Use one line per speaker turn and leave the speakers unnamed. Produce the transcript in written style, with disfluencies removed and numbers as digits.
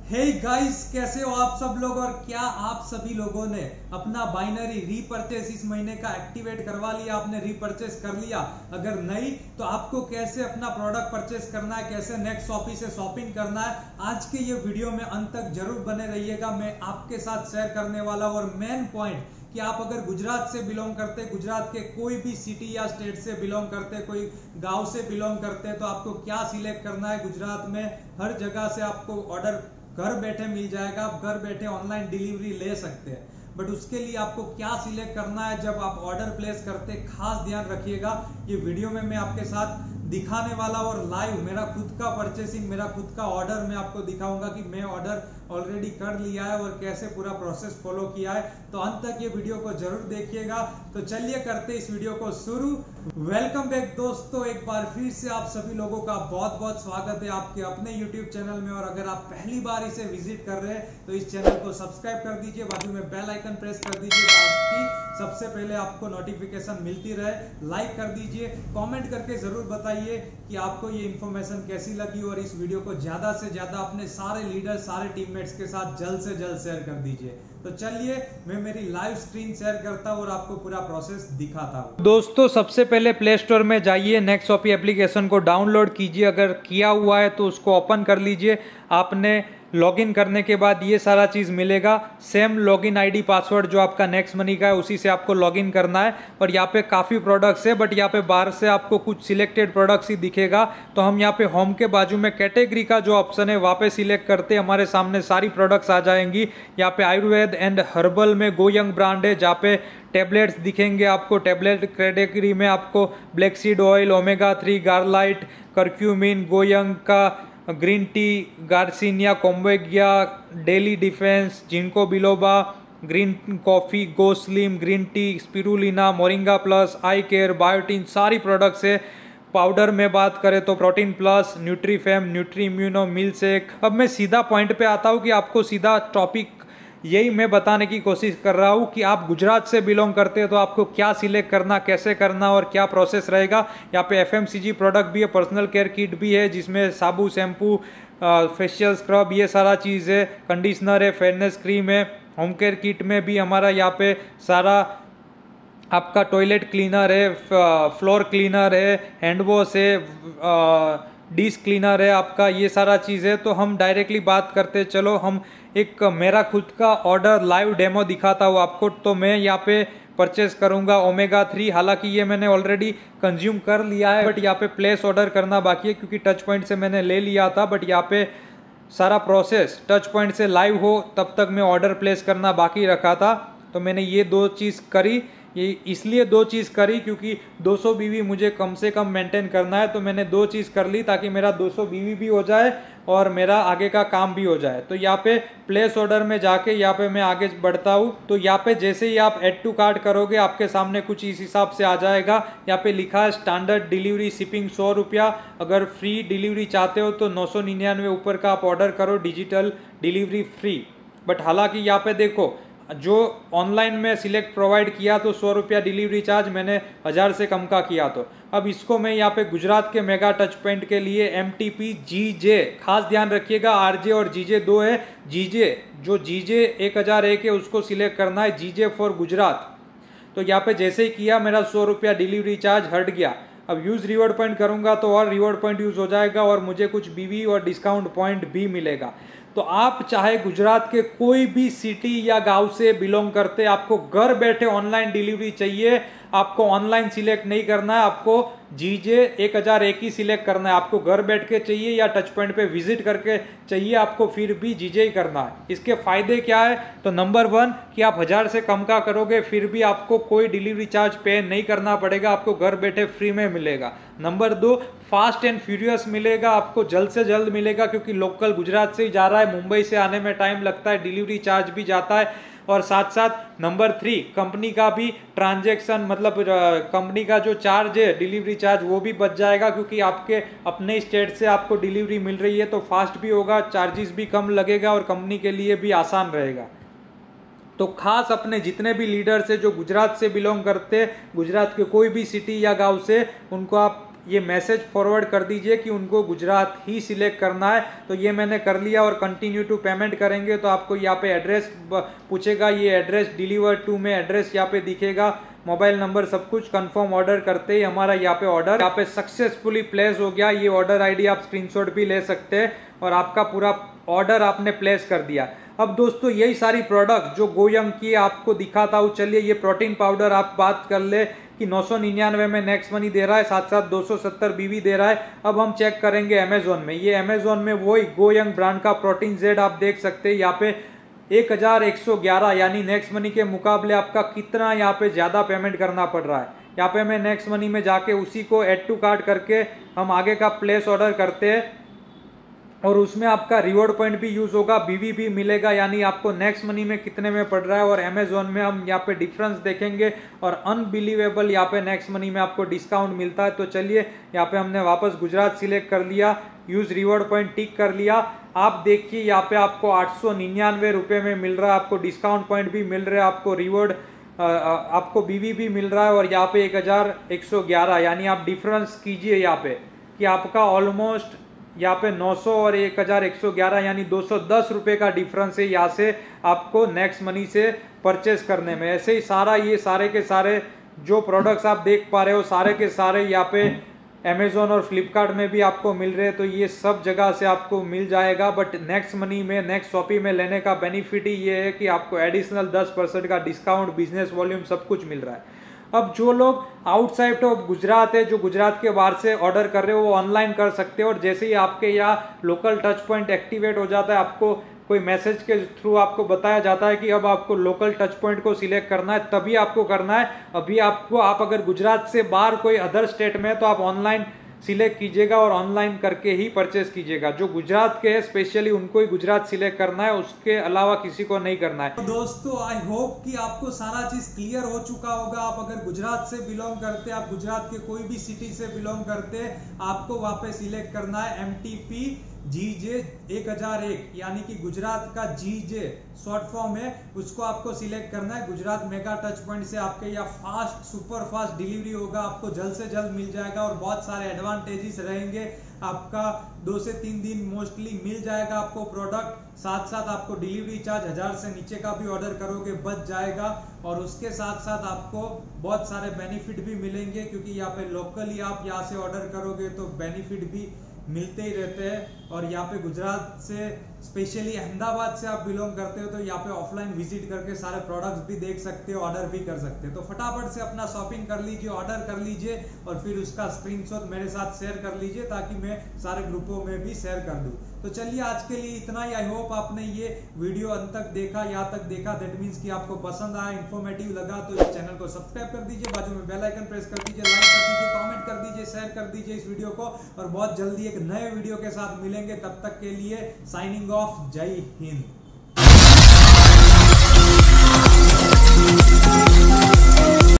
Hey guys, कैसे हो आप सब लोग। और क्या आप सभी लोगों ने अपना बाइनरी रीपरचेस इस महीने का एक्टिवेट करवा लिया, आपने रीपरचेस कर लिया? अगर नहीं तो आपको कैसे अपना प्रोडक्ट परचेस करना है, कैसे नेक्स्ट शॉपी से शॉपिंग करना है, आज के ये वीडियो में अंत तक जरूर बने रहिएगा। मैं आपके साथ शेयर करने वाला हूं। और मेन पॉइंट कि आप अगर गुजरात से बिलोंग करते, गुजरात के कोई भी सिटी या स्टेट से बिलोंग करते, कोई गांव से बिलोंग करते, तो आपको क्या सिलेक्ट करना है। गुजरात में हर जगह से आपको ऑर्डर घर बैठे मिल जाएगा, आप घर बैठे ऑनलाइन डिलीवरी ले सकते हैं। बट उसके लिए आपको क्या सिलेक्ट करना है जब आप ऑर्डर प्लेस करते, खास ध्यान रखिएगा। ये वीडियो में मैं आपके साथ दिखाने वाला और लाइव मेरा खुद का परचेसिंग, मेरा खुद का ऑर्डर मैं आपको दिखाऊंगा कि मैं ऑर्डर ऑलरेडी कर लिया है और कैसे पूरा प्रोसेस फॉलो किया है। तो अंत तक ये वीडियो को जरूर देखिएगा। तो चलिए करते इस वीडियो को शुरू। वेलकम बैक दोस्तों, एक बार फिर से आप सभी लोगों का बहुत बहुत स्वागत है आपके अपने यूट्यूब चैनल में। और अगर आप पहली बार इसे विजिट कर रहे हैं तो इस चैनल को सब्सक्राइब कर दीजिए, बाजू में बेल आइकन प्रेस कर दीजिए ताकि सबसे पहले आपको नोटिफिकेशन मिलती रहे। लाइक कर दीजिए, कमेंट करके जरूर बताइए कि आपको ये इन्फॉर्मेशन कैसी लगी। और इस वीडियो को ज्यादा से ज्यादा अपने सारे लीडर, सारे टीममेट्स के साथ जल्द से जल्द शेयर कर दीजिए। तो चलिए मैं मेरी लाइव स्क्रीन शेयर करता हूँ और आपको पूरा प्रोसेस दिखाता हूँ। दोस्तों, सबसे पहले प्ले स्टोर में जाइए, नेक्स्ट शॉपी एप्लीकेशन को डाउनलोड कीजिए। अगर किया हुआ है तो उसको ओपन कर लीजिए। आपने लॉगिन करने के बाद ये सारा चीज़ मिलेगा। सेम लॉगिन आईडी पासवर्ड जो आपका नेक्स्ट मनी का है उसी से आपको लॉगिन करना है। और यहाँ पे काफ़ी प्रोडक्ट्स है, बट यहाँ पे बाहर से आपको कुछ सिलेक्टेड प्रोडक्ट्स ही दिखेगा। तो हम यहाँ पे होम के बाजू में कैटेगरी का जो ऑप्शन है वहाँ पे सिलेक्ट करते हमारे सामने सारी प्रोडक्ट्स आ जाएंगी। यहाँ पे आयुर्वेद एंड हर्बल में गोयंग ब्रांड है, जहाँ पे टेबलेट्स दिखेंगे आपको। टेबलेट कैटेगरी में आपको black seed oil, omega 3, garlite, curcumin, GoYoung का green tea, garcinia, cambogia, daily defence, ginkgo biloba, green coffee, GoSlim, green tea, spirulina, moringa plus, eye care, biotin, सारी products है। पाउडर में बात करें तो protein plus, Nutrifem, nutri immuno, milkshake. अब मैं सीधा पॉइंट पे आता हूँ कि आपको सीधा टॉपिक यही मैं बताने की कोशिश कर रहा हूँ कि आप गुजरात से बिलोंग करते हैं तो आपको क्या सिलेक्ट करना, कैसे करना और क्या प्रोसेस रहेगा। यहाँ पे एफएमसीजी प्रोडक्ट भी है, पर्सनल केयर किट भी है जिसमें साबु, शैम्पू, फेशियल स्क्रब, ये सारा चीज़ है। कंडीशनर है, फेयरनेस क्रीम है। होम केयर किट में भी हमारा यहाँ पे सारा आपका टॉयलेट क्लीनर है, फ्लोर क्लीनर है, हैंड वॉश है, डिश क्लीनर है आपका, ये सारा चीज़ है। तो हम डायरेक्टली बात करते, चलो हम एक मेरा खुद का ऑर्डर लाइव डेमो दिखाता हूँ आपको। तो मैं यहाँ पे परचेस करूँगा ओमेगा 3। हालांकि ये मैंने ऑलरेडी कंज्यूम कर लिया है, बट यहाँ पे प्लेस ऑर्डर करना बाकी है क्योंकि टच पॉइंट से मैंने ले लिया था। बट यहाँ पे सारा प्रोसेस टच पॉइंट से लाइव हो तब तक मैं ऑर्डर प्लेस करना बाकी रखा था। तो मैंने ये दो चीज़ करी। ये इसलिए दो चीज़ करी क्योंकि 200 बीवी मुझे कम से कम मेंटेन करना है। तो मैंने दो चीज़ कर ली ताकि मेरा 200 बीवी भी हो जाए और मेरा आगे का काम भी हो जाए। तो यहाँ पे प्लेस ऑर्डर में जाके यहाँ पे मैं आगे बढ़ता हूँ। तो यहाँ पे जैसे ही आप ऐड टू कार्ट करोगे आपके सामने कुछ इस हिसाब से आ जाएगा। यहाँ पे लिखा है स्टैंडर्ड डिलीवरी शिपिंग 100 रुपया। अगर फ्री डिलीवरी चाहते हो तो 999 ऊपर का आप ऑर्डर करो, डिजिटल डिलीवरी फ्री। बट हालांकि यहाँ पे देखो, जो ऑनलाइन में सिलेक्ट प्रोवाइड किया तो 100 रुपया डिलीवरी चार्ज, मैंने 1000 से कम का किया। तो अब इसको मैं यहाँ पे गुजरात के मेगा टच पॉइंट के लिए MTP GJ, खास ध्यान रखिएगा RJ और GJ 2 है। GJ जो GJ 1001 है उसको सिलेक्ट करना है, GJ फॉर गुजरात। तो यहाँ पे जैसे ही किया मेरा 100 रुपया डिलीवरी चार्ज हट गया। अब यूज़ रिवॉर्ड पॉइंट करूँगा तो और रिवॉर्ड पॉइंट यूज़ हो जाएगा और मुझे कुछ BV और डिस्काउंट पॉइंट भी मिलेगा। तो आप चाहे गुजरात के कोई भी सिटी या गांव से बिलोंग करते, आपको घर बैठे ऑनलाइन डिलीवरी चाहिए, आपको ऑनलाइन सिलेक्ट नहीं करना है, आपको GJ 1001 ही सिलेक्ट करना है। आपको घर बैठ के चाहिए या टच पॉइंट पे विजिट करके चाहिए, आपको फिर भी GJ ही करना है। इसके फायदे क्या है? तो नंबर 1 कि आप 1000 से कम का करोगे फिर भी आपको कोई डिलीवरी चार्ज पे नहीं करना पड़ेगा, आपको घर बैठे फ्री में मिलेगा। नंबर 2, फास्ट एंड फ्यूरियस मिलेगा, आपको जल्द से जल्द मिलेगा क्योंकि लोकल गुजरात से ही जा रहा है, मुंबई से आने में टाइम लगता है, डिलीवरी चार्ज भी जाता है। और साथ साथ नंबर 3, कंपनी का भी ट्रांजैक्शन, मतलब कंपनी का जो चार्ज है डिलीवरी चार्ज वो भी बच जाएगा क्योंकि आपके अपने स्टेट से आपको डिलीवरी मिल रही है। तो फास्ट भी होगा, चार्जेस भी कम लगेगा और कंपनी के लिए भी आसान रहेगा। तो खास अपने जितने भी लीडर्स हैं जो गुजरात से बिलोंग करते, गुजरात के कोई भी सिटी या गांव से, उनको आप
ये मैसेज फॉरवर्ड कर दीजिए कि उनको गुजरात ही सिलेक्ट करना है। तो ये मैंने कर लिया और कंटिन्यू टू पेमेंट करेंगे तो आपको यहाँ पे एड्रेस पूछेगा, ये एड्रेस डिलीवर टू में एड्रेस यहाँ पे दिखेगा, मोबाइल नंबर सब कुछ। कंफर्म ऑर्डर करते ही हमारा यहाँ पे ऑर्डर यहाँ पे सक्सेसफुली प्लेस हो गया। ये ऑर्डर आईडी आप स्क्रीनशॉट भी ले सकते हैं और आपका पूरा ऑर्डर आपने प्लेस कर दिया। अब दोस्तों यही सारी प्रोडक्ट जो गोयंग की आपको दिखाता हूँ। चलिए ये प्रोटीन पाउडर आप बात कर ले कि 999 में नेक्स्ट मनी दे रहा है, साथ साथ 270 BV दे रहा है। अब हम चेक करेंगे अमेजोन में। ये अमेजोन में वही गोयंग ब्रांड का प्रोटीन जेड आप देख सकते हैं यहाँ पे 1111, यानी नेक्स्ट मनी के मुकाबले आपका कितना यहाँ पे ज्यादा पेमेंट करना पड़ रहा है। यहाँ पे मैं नेक्स्ट मनी में जाके उसी को ऐड टू कार्ट करके हम आगे का प्लेस ऑर्डर करते हैं और उसमें आपका रिवॉर्ड पॉइंट भी यूज होगा, BV भी मिलेगा, यानी आपको नेक्स्ट मनी में कितने में पड़ रहा है। और अमेजोन में हम यहाँ पे डिफरेंस देखेंगे और अनबिलीवेबल यहाँ पे नेक्स्ट मनी में आपको डिस्काउंट मिलता है। तो चलिए यहाँ पे हमने वापस गुजरात सिलेक्ट कर लिया, यूज रिवॉर्ड पॉइंट टिक कर लिया। आप देखिए यहाँ पे आपको 899 रुपये में मिल रहा है, आपको डिस्काउंट पॉइंट भी मिल रहा है, आपको रिवॉर्ड आपको BV भी मिल रहा है और यहाँ पे 1111, यानी आप डिफरेंस कीजिए यहाँ पे कि आपका ऑलमोस्ट यहाँ पे 900 और 1111 यानी 210 रुपये का डिफरेंस है यहाँ से आपको नेक्स्ट मनी से परचेस करने में। ऐसे ही सारा ये सारे के सारे जो प्रोडक्ट्स आप देख पा रहे हो सारे के सारे यहाँ पे अमेजोन और फ्लिपकार्ट में भी आपको मिल रहे हैं। तो ये सब जगह से आपको मिल जाएगा, बट नेक्स्ट मनी में नेक्स्ट शॉपी में लेने का बेनिफिट ही ये है कि आपको एडिशनल 10% का डिस्काउंट, बिजनेस वॉल्यूम सब कुछ मिल रहा है। अब जो लोग आउटसाइड ऑफ गुजरात है, जो गुजरात के बाहर से ऑर्डर कर रहे हो वो ऑनलाइन कर सकते हो और जैसे ही आपके यहाँ लोकल टच पॉइंट एक्टिवेट हो जाता है, आपको कोई मैसेज के थ्रू आपको बताया जाता है कि अब आपको लोकल टच पॉइंट को सिलेक्ट करना है, तभी आपको करना है। अभी आपको आप अगर गुजरात से बाहर कोई अदर स्टेट में है तो आप ऑनलाइन सिलेक्ट कीजिएगा और ऑनलाइन करके ही परचेस कीजिएगा। जो गुजरात के हैं स्पेशली उनको ही गुजरात सिलेक्ट करना है, उसके अलावा किसी को नहीं करना है।
तो दोस्तों आई होप कि आपको सारा चीज क्लियर हो चुका होगा। आप अगर गुजरात से बिलोंग करते, आप गुजरात के कोई भी सिटी से बिलोंग करते, आपको वहां पे सिलेक्ट करना है MTP GJ 1001, यानी कि गुजरात का GJ शॉर्ट फॉर्म है, उसको आपको सिलेक्ट करना है। गुजरात मेगा टच पॉइंट से आपके यहाँ फास्ट सुपर फास्ट डिलीवरी होगा, आपको जल्द से जल्द मिल जाएगा और बहुत सारे एडवांटेजेस रहेंगे। आपका 2 से 3 दिन मोस्टली मिल जाएगा आपको प्रोडक्ट, साथ साथ आपको डिलीवरी चार्ज 1000 से नीचे का भी ऑर्डर करोगे बच जाएगा और उसके साथ साथ आपको बहुत सारे बेनिफिट भी मिलेंगे, क्योंकि यहाँ पे लोकली आप यहाँ से ऑर्डर करोगे तो बेनिफिट भी मिलते ही रहते हैं। और यहाँ पे गुजरात से स्पेशली अहमदाबाद से आप बिलोंग करते हो तो यहाँ पे ऑफलाइन विजिट करके सारे प्रोडक्ट्स भी देख सकते हो, ऑर्डर भी कर सकते हो। तो फटाफट से अपना शॉपिंग कर लीजिए, ऑर्डर कर लीजिए और फिर उसका स्क्रीनशॉट मेरे साथ शेयर कर लीजिए ताकि मैं सारे ग्रुपों में भी शेयर कर दूं। तो चलिए आज के लिए इतना ही। आई होप आपने ये वीडियो अंत तक देखा, यहाँ तक देखा, दैट मीन्स कि आपको पसंद आया, इन्फॉर्मेटिव लगा तो इस चैनल को सब्सक्राइब कर दीजिए, बाजू में बेल आइकन प्रेस कर दीजिए, लाइक कर दीजिए, कमेंट कर दीजिए, शेयर कर दीजिए इस वीडियो को और बहुत जल्दी एक नए वीडियो के साथ मिलेंगे। तब तक के लिए साइनिंग ऑफ, जय हिंद।